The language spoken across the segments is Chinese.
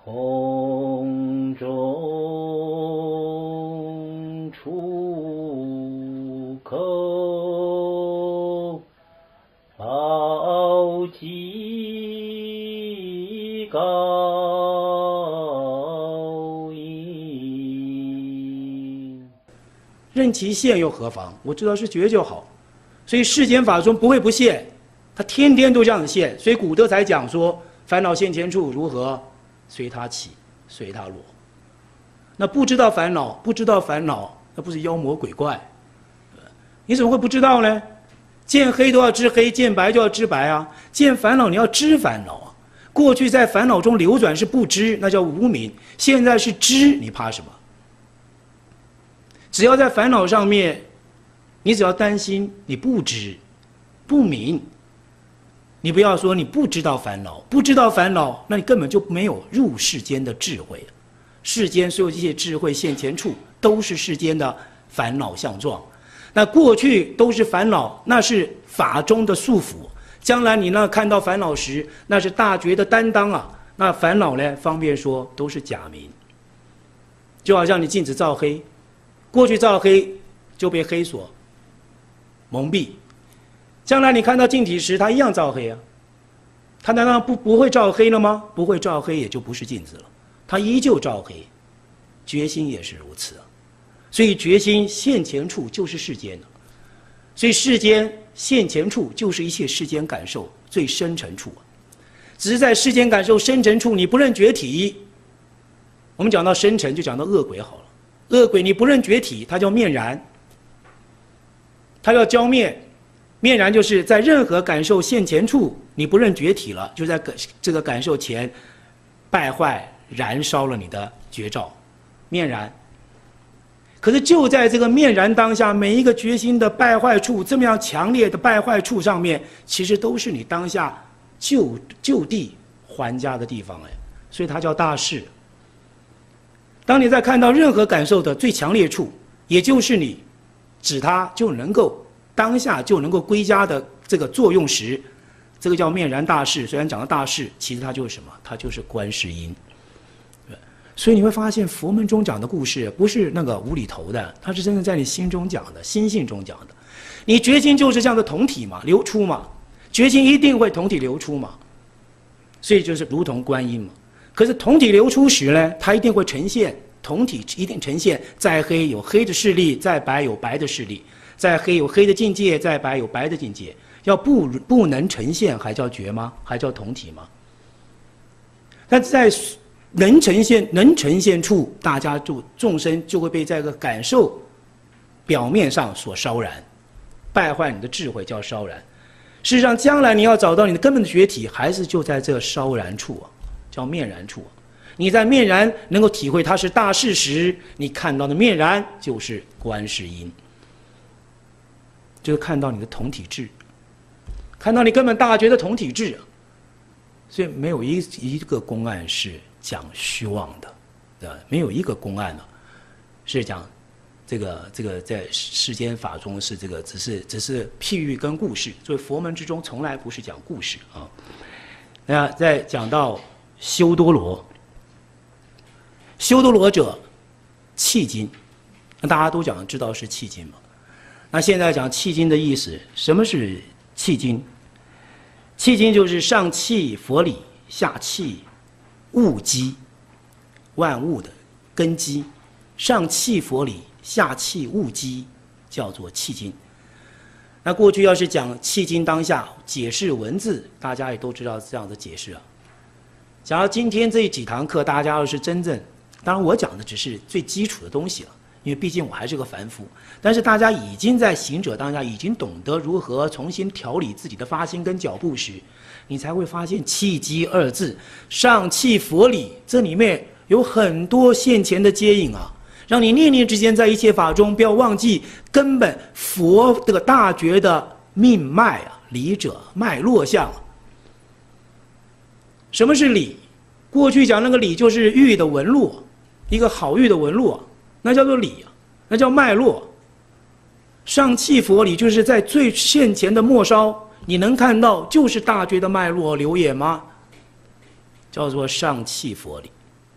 空中出口，好极高音。 任其现又何妨？我知道是觉就好。所以世间法中不会不现，他天天都这样子现。所以古德才讲说，烦恼现前处如何？随它起，随它落。那不知道烦恼，不知道烦恼，那不是妖魔鬼怪？你怎么会不知道呢？见黑都要知黑，见白就要知白啊！见烦恼你要知烦恼啊！过去在烦恼中流转是不知，那叫无明；现在是知，你怕什么？只要在烦恼上面，你只要担心你不知、不明。你不要说你不知道烦恼，不知道烦恼，那你根本就没有入世间的智慧。世间所有这些智慧现前处，都是世间的烦恼相状。那过去都是烦恼，那是法中的束缚。将来你那看到烦恼时，那是大觉的担当啊。那烦恼呢，方便说都是假名。就好像你镜子照黑，过去照黑就被黑所蒙蔽。将来你看到镜体时，它一样照黑啊，它难道不会照黑了吗？不会照黑也就不是镜子了，它依旧照黑。觉心也是如此啊，所以觉心现前处就是世间的，所以世间现前处就是一切世间感受最深沉处啊。只是在世间感受深沉处，你不认觉体。我们讲到深沉，就讲到恶鬼好了。恶鬼你不认觉体，它叫面然，它要浇灭。面然就是在任何感受现前处，你不认觉体了，就在这个感受前败坏燃烧了你的觉照，面然。可是就在这个面然当下，每一个觉心的败坏处，这么样强烈的败坏处上面，其实都是你当下就地还家的地方哎，所以它叫大事。当你在看到任何感受的最强烈处，也就是你指它就能够当下就能够归家的这个作用时，这个叫面然大事。虽然讲到大事，其实它就是什么？它就是观世音。所以你会发现佛门中讲的故事不是那个无厘头的，它是真正在你心中讲的，心性中讲的。你觉心就是这样的同体嘛，流出嘛，觉心一定会同体流出嘛，所以就是如同观音嘛。可是同体流出时呢，它一定会呈现，同体一定呈现，在黑有黑的势力，在白有白的势力。在黑有黑的境界，在白有白的境界，要不能呈现，还叫觉吗？还叫同体吗？但在能呈现处，大家就众生就会被这个感受表面上所烧燃，败坏你的智慧叫烧燃。事实上，将来你要找到你的根本的觉体，还是就在这烧燃处啊，叫面燃处啊。你在面燃能够体会它是大事时，你看到的面燃就是观世音。就是看到你的同体质，看到你根本大觉的同体质，所以没有一个公案是讲虚妄的，没有一个公案呢是讲这个在世间法中是这个只是譬喻跟故事，所以佛门之中从来不是讲故事啊。那再讲到修多罗，修多罗者契经，那大家都知道是契经嘛。那现在讲契经的意思，什么是契经？契经就是上契佛理，下契物基，万物的根基。上契佛理，下契物基，叫做契经。那过去要是讲契经当下解释文字，大家也都知道这样的解释啊。假如今天这几堂课，大家要是真正，当然我讲的只是最基础的东西了。因为毕竟我还是个凡夫，但是大家已经在行者当下已经懂得如何重新调理自己的发心跟脚步时，你才会发现契机二字上契佛理，这里面有很多现前的接引啊，让你念念之间在一切法中不要忘记根本佛这个大觉的命脉啊，理者脉络相。什么是理？过去讲那个理就是玉的纹络，一个好玉的纹络，那叫做理啊，那叫脉络。上契佛理就是在最现前的末梢，你能看到就是大觉的脉络流也吗？叫做上契佛理。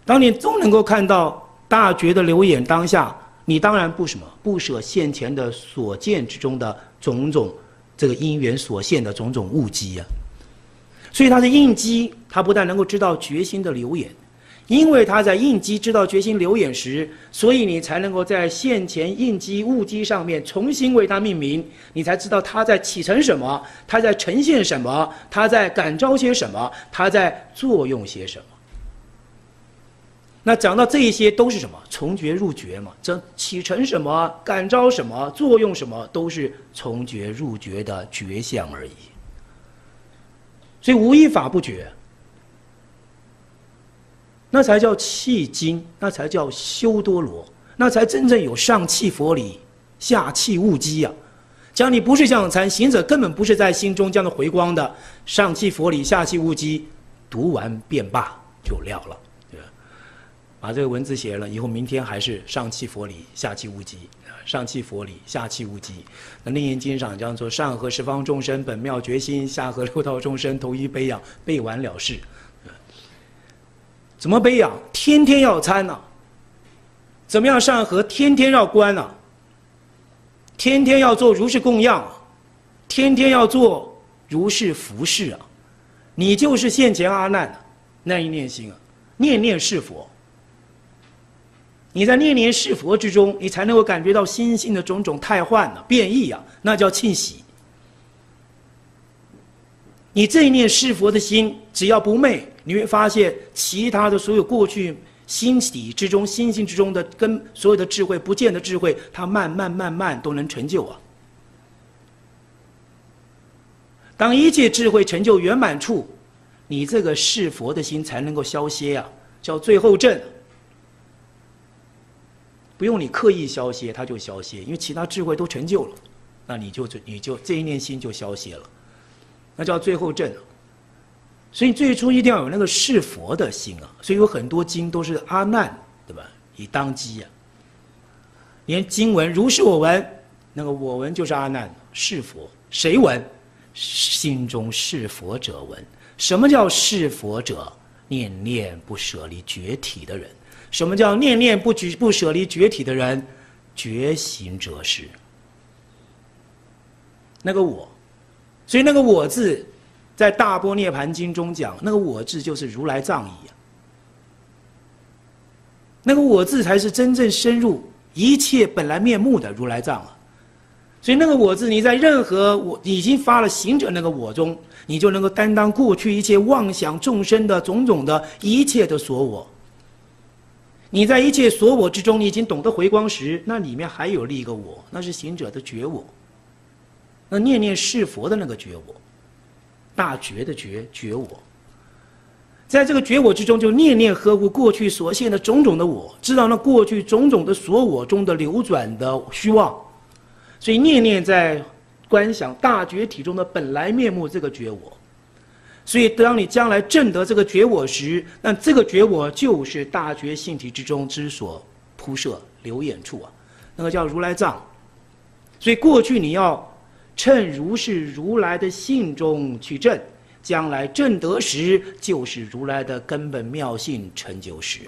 当你总能够看到大觉的流演当下，你当然不舍现前的所见之中的种种这个因缘所现的种种物机啊。所以他是应机，他不但能够知道觉心的流演，因为他在应机知道觉心流演时，所以你才能够在现前应机物机上面重新为它命名，你才知道它在启程什么，它在呈现什么，它在感召些什么，它在作用些什么。那讲到这一些都是什么？从觉入觉嘛，这启程什么，感召什么，作用什么，都是从觉入觉的觉相而已。所以无一法不觉，那才叫契经，那才叫修多罗，那才真正有上契佛理，下契物机啊。讲你不是相参，行者根本不是在心中这样的回光的，上契佛理，下契物机，读完便罢就了了。把这个文字写了以后，明天还是上契佛理，下契物机，上契佛理，下契物机。那楞严经上讲说，上合十方众生本妙觉心，下合六道众生同一悲仰，背完了事。怎么悲仰？天天要参啊。怎么样上合？天天要观啊。天天要做如是供养啊，天天要做如是服侍啊。你就是现前阿难啊，那一念心啊，念念是佛。你在念念是佛之中，你才能够感觉到心性的种种汰换啊、变异啊，那叫庆喜。你这一念是佛的心，只要不昧，你会发现其他的所有过去心底之中、心性之中的跟所有的智慧不见的智慧，它慢慢都能成就啊。当一切智慧成就圆满处，你这个是佛的心才能够消歇啊，叫最后证。不用你刻意消歇，它就消歇，因为其他智慧都成就了，那你就这一念心就消歇了，那叫最后证。所以最初一定要有那个是佛的心啊，所以有很多经都是阿难，对吧？以当机啊，连经文如是我闻，那个我闻就是阿难，是佛，谁闻？心中是佛者闻。什么叫是佛者？念念不舍离觉体的人。什么叫念念不舍离觉体的人？觉行者是那个我。所以那个我字在大般涅盘经中讲，那个我字就是如来藏义啊。那个我字才是真正深入一切本来面目的如来藏啊。所以那个我字，你在任何我已经发了行者那个我中，你就能够担当过去一切妄想众生的种种的一切的所我。你在一切所我之中，你已经懂得回光时，那里面还有另一个我，那是行者的觉我，那念念是佛的那个觉我，大觉的觉我，在这个觉我之中，就念念呵护过去所现的种种的我，知道那过去种种的所我中的流转的虚妄，所以念念在观想大觉体中的本来面目这个觉我。所以当你将来证得这个觉我时，那这个觉我就是大觉性体之中之所铺设流演处啊，那个叫如来藏。所以过去你要趁如是如来的性中去证，将来证得时就是如来的根本妙性成就时，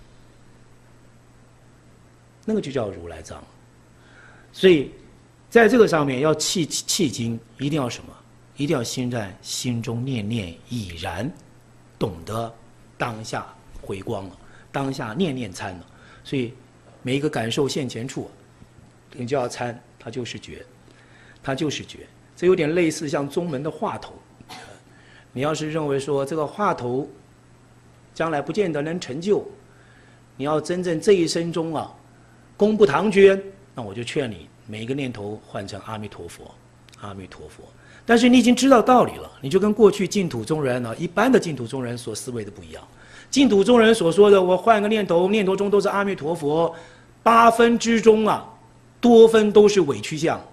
那个就叫如来藏。所以在这个上面要契经，一定要什么？一定要先在心中念念已然懂得当下回光了，当下念念参了。所以每一个感受现前处，你就要参，它就是觉，它就是觉。这有点类似像宗门的话头。你要是认为说这个话头将来不见得能成就，你要真正这一生中啊功不唐捐，那我就劝你每一个念头换成阿弥陀佛，阿弥陀佛。但是你已经知道道理了，你就跟过去净土中人呢，一般的净土中人所思维的不一样。净土中人所说的，我换个念头，念头中都是阿弥陀佛，8分之中啊，多分都是委屈相。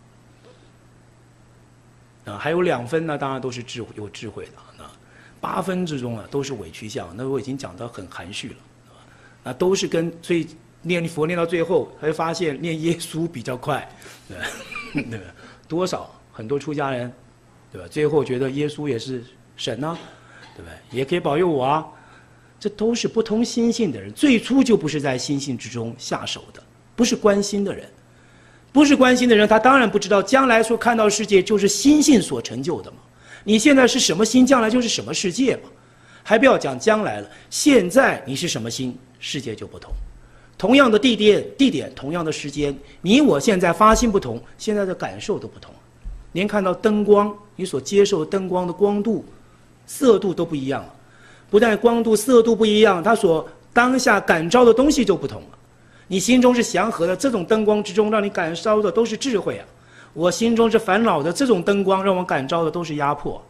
还有2分呢，当然都是有智慧的。8分之中啊，都是委屈相。那我已经讲得很含蓄了，都是跟所以念佛念到最后，还会发现念耶稣比较快，对吧？多少？很多出家人，对吧？最后觉得耶稣也是神啊，对吧？也可以保佑我啊。 这都是不通心性的人，最初就不是在心性之中下手的，不是观心的人，不是观心的人，他当然不知道将来所看到世界就是心性所成就的嘛。你现在是什么心，将来就是什么世界嘛。还不要讲将来了，现在你是什么心，世界就不同。同样的地点，同样的时间，你我现在发心不同，现在的感受都不同。您看到灯光，你所接受灯光的光度、色度都不一样了。不但光度、色度不一样，它所当下感召的东西就不同了。你心中是祥和的，这种灯光之中让你感召的都是智慧啊；我心中是烦恼的，这种灯光让我感召的都是压迫。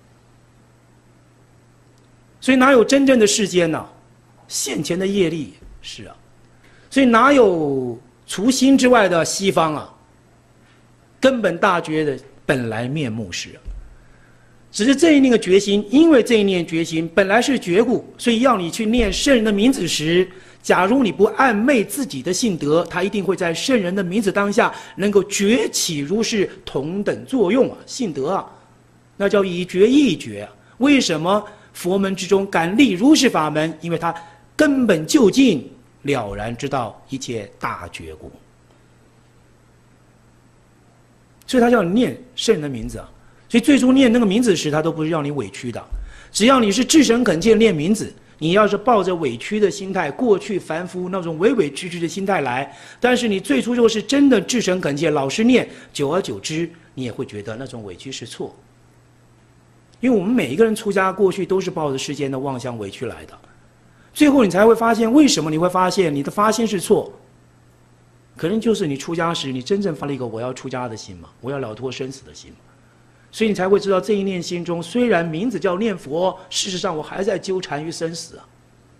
所以哪有真正的世间呢？现前的业力是啊，所以哪有除心之外的西方啊？根本大觉的本来面目是啊。只是这一念的决心，因为这一念决心本来是觉故，所以要你去念圣人的名字时，假如你不暗昧自己的性德，他一定会在圣人的名字当下能够崛起如是同等作用啊，性德啊，那叫以觉易觉啊。为什么佛门之中敢立如是法门？因为他根本就近了然知道一切大觉故，所以他叫你念圣人的名字啊。所以最初念那个名字时，他都不是让你委屈的。只要你是至诚恳切念名字，你要是抱着委屈的心态，过去凡夫那种委委屈屈的心态来，但是你最初若是真的至诚恳切，老实念，久而久之，你也会觉得那种委屈是错。因为我们每一个人出家过去都是抱着世间的妄想委屈来的，最后你才会发现，为什么你会发现你的发心是错？可能就是你出家时，你真正发了一个我要出家的心嘛，我要了脱生死的心嘛。所以你才会知道，这一念心中虽然名字叫念佛，事实上我还在纠缠于生死啊，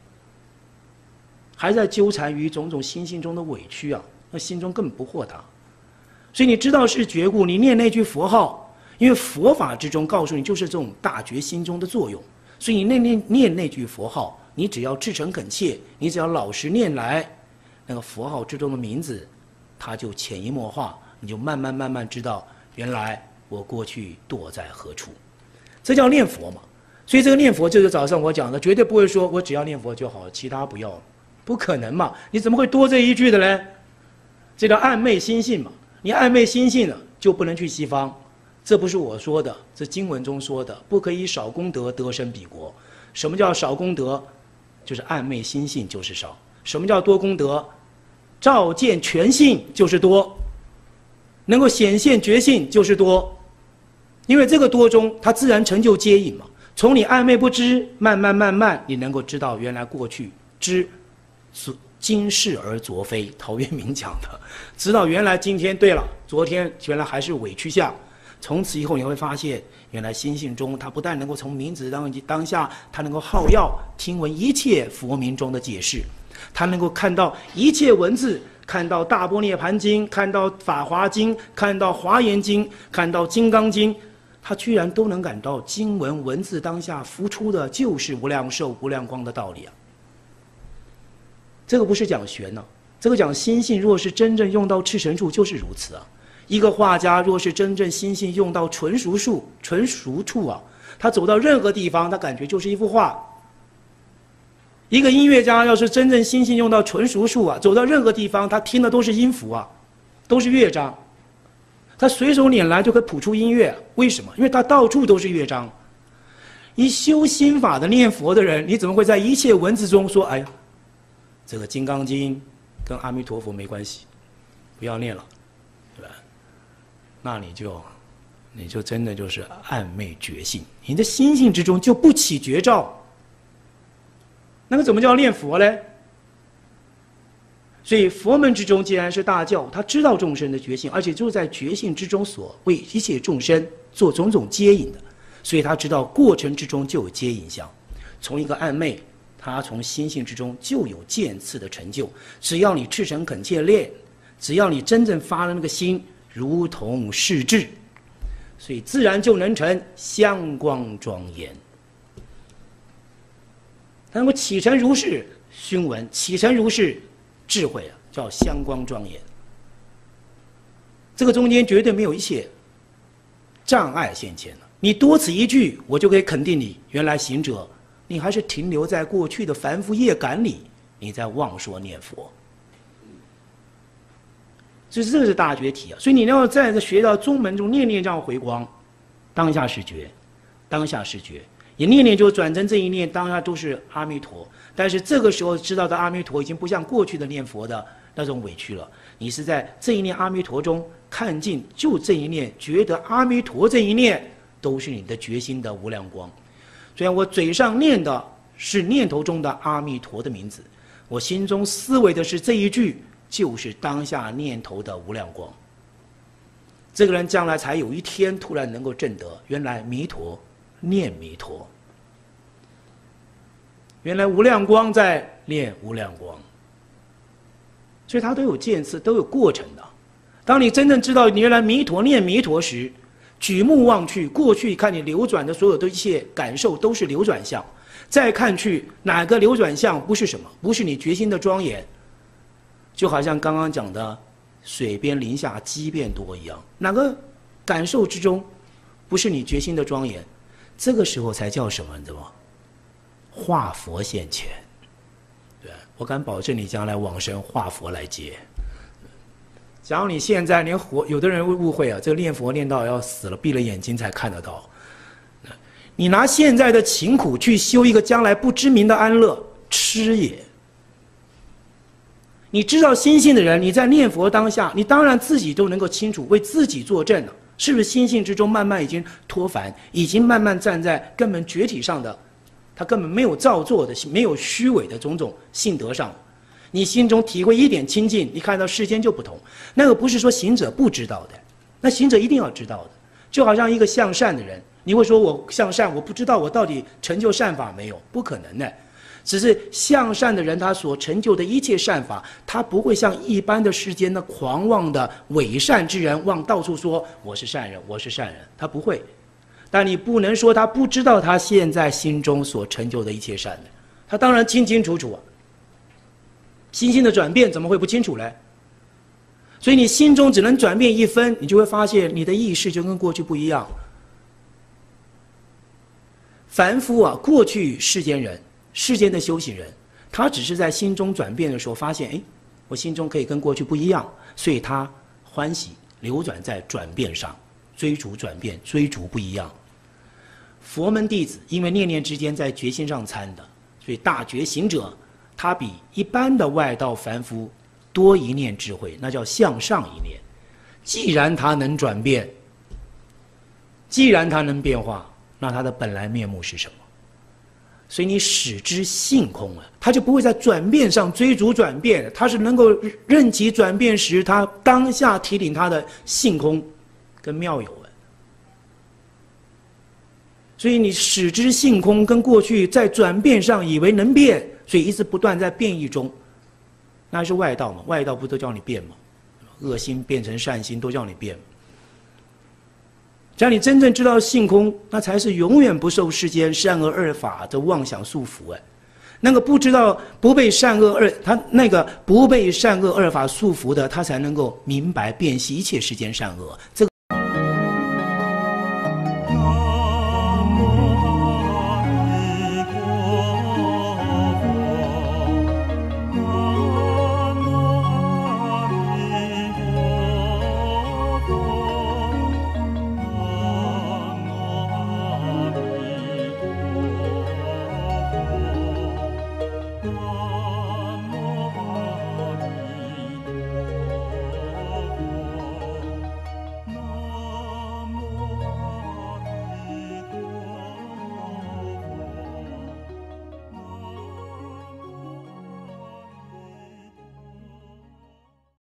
还在纠缠于种种心性中的委屈啊，那心中根本不豁达。所以你知道是觉故，你念那句佛号，因为佛法之中告诉你就是这种大觉心中的作用，所以你念那句佛号，你只要至诚恳切，你只要老实念来，那个佛号之中的名字，它就潜移默化，你就慢慢知道，原来我过去躲在何处，这叫念佛嘛。所以这个念佛就是早上我讲的，绝对不会说我只要念佛就好，其他不要，不可能嘛。你怎么会多这一句的嘞？这叫暗昧心性嘛。你暗昧心性了，就不能去西方。这不是我说的，这经文中说的，不可以少功德得生彼国。什么叫少功德？就是暗昧心性就是少。什么叫多功德？照见全性就是多，能够显现觉性就是多。因为这个多中，它自然成就接引嘛。从你暧昧不知，慢慢，你能够知道原来过去知今是而昨非。陶渊明讲的，知道原来今天对了，昨天原来还是委屈相。从此以后你会发现，原来心性中，它不但能够从名字当下，它能够好药听闻一切佛名中的解释，它能够看到一切文字。看到《大般涅盘经》，看到《法华经》，看到《华严经》，看到《金刚经》，他居然都能感到经文文字当下浮出的就是无量寿、无量光的道理啊！这个不是讲玄呢，这个讲心性。若是真正用到赤神处，就是如此啊。一个画家若是真正心性用到纯熟处啊，他走到任何地方，他感觉就是一幅画。一个音乐家要是真正心性用到纯熟处啊，走到任何地方，他听的都是音符啊，都是乐章，他随手拈来就可以谱出音乐。为什么？因为他到处都是乐章。一修心法的念佛的人，你怎么会在一切文字中说，哎呀，这个《金刚经》跟阿弥陀佛没关系，不要念了，对吧？那你就真的就是暗昧觉性，你的心性之中就不起觉照。那个怎么叫念佛呢？所以佛门之中既然是大教，他知道众生的觉性，而且就在觉性之中所为一切众生做种种接引的，所以他知道过程之中就有接引相。从一个暗昧，他从心性之中就有渐次的成就。只要你赤诚恳切练，只要你真正发了那个心，如同是智，所以自然就能成香光庄严。它能够起成如是熏闻，起成如是智慧啊，叫香光庄严。这个中间绝对没有一切障碍现前了。你多此一句，我就可以肯定你原来行者， 你还是停留在过去的凡夫业感里，你在妄说念佛。所以这个是大觉体啊！所以你要在这学到宗门中念念这样回光，当下是觉，当下是觉，也念念就转成这一念，当下都是阿弥陀。但是这个时候知道的阿弥陀已经不像过去的念佛的那种委屈了，你是在这一念阿弥陀中看尽，就这一念觉得阿弥陀这一念都是你的决心的无量光。虽然我嘴上念的是念头中的阿弥陀的名字，我心中思维的是这一句，就是当下念头的无量光。这个人将来才有一天突然能够证得，原来弥陀念弥陀，原来无量光在念无量光，所以它都有渐次，都有过程的。当你真正知道你原来弥陀念弥陀时，举目望去，过去看你流转的所有的一切感受都是流转相，再看去哪个流转相不是什么，不是你决心的庄严，就好像刚刚讲的水边林下鸡变多一样，哪个感受之中不是你决心的庄严？这个时候才叫什么？你知道吗？化佛现前。对，我敢保证你将来往生化佛来接。假如你现在连活，有的人会误会啊，这个念佛念到要死了，闭了眼睛才看得到。你拿现在的勤苦去修一个将来不知名的安乐，痴也。你知道心性的人，你在念佛当下，你当然自己都能够清楚为自己作证了，是不是心性之中慢慢已经脱凡，已经慢慢站在根本觉体上的，他根本没有造作的，没有虚伪的种种性德上，你心中体会一点清净，你看到世间就不同。那个不是说行者不知道的，那行者一定要知道的。就好像一个向善的人，你会说我向善，我不知道我到底成就善法没有，不可能的。只是向善的人，他所成就的一切善法，他不会像一般的世间的狂妄的伪善之人，往到处说我是善人，我是善人，他不会。但你不能说他不知道他现在心中所成就的一切善的，他当然清清楚楚啊。心性的转变怎么会不清楚呢？所以你心中只能转变一分，你就会发现你的意识就跟过去不一样。凡夫啊，过去世间人，世间的修行人，他只是在心中转变的时候发现，哎，我心中可以跟过去不一样，所以他欢喜流转在转变上，追逐转变，追逐不一样。佛门弟子因为念念之间在觉心上参的，所以大觉行者他比一般的外道凡夫多一念智慧，那叫向上一念。既然他能转变，既然他能变化，那他的本来面目是什么？所以你使之性空啊，他就不会在转变上追逐转变，他是能够任其转变时，他当下提领他的性空跟妙有啊。所以你使之性空，跟过去在转变上以为能变，所以一直不断在变异中，那是外道嘛？外道不都叫你变吗？恶心变成善心都叫你变。只要你真正知道性空，那才是永远不受世间善恶二法的妄想束缚。那个不知道不被善恶二，他那个不被善恶二法束缚的，他才能够明白辨析一切世间善恶。这个